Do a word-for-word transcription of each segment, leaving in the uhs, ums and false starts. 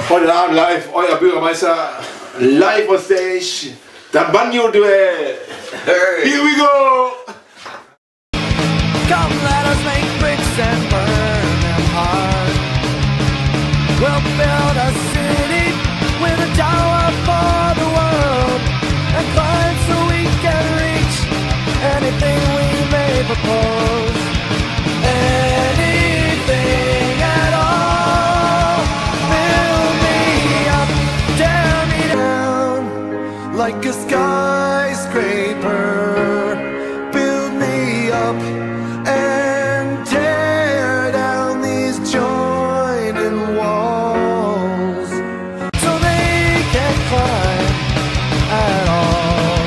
Heute Abend live, euer Bürgermeister, live on stage, the Banjo-Duell. Hey. Here we go! Come let us make bricks and burn them hard. We'll build a city with a tower for the world, and climb so we can reach anything we may propose. Anything at all. Build me up, tear me down like a skyscraper. Build me up and tear down these joining walls so they can't climb at all.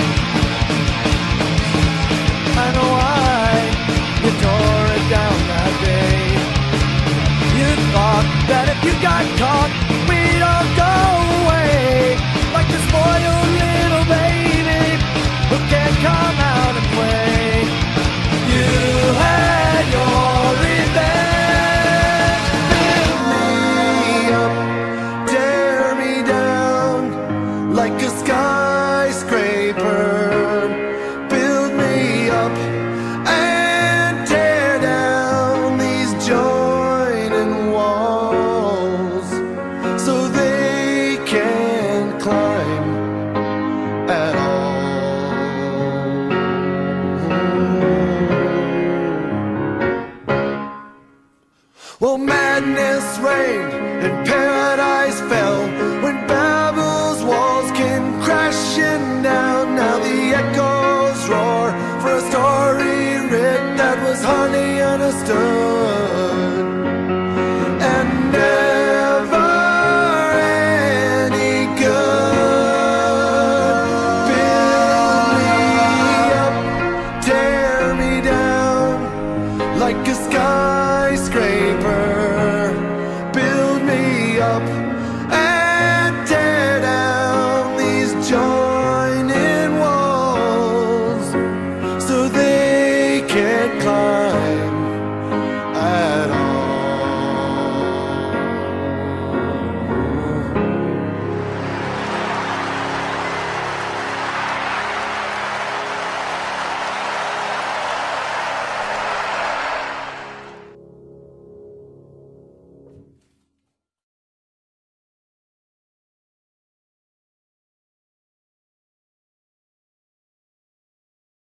I know why you tore it down that day. You thought that if you got caught, we'd all go away like the spoiled little baby who can't come out and play. You had your revenge. Build me up, tear me down like a skyscraper. Build me up and tear down these joining walls so they can't climb at all. Well, madness reigned and paradise fell when Babel's walls came crashing down. Now the echoes roar for a story written that was hardly understood, and never any good. Build me up, tear me down like a skyscraper.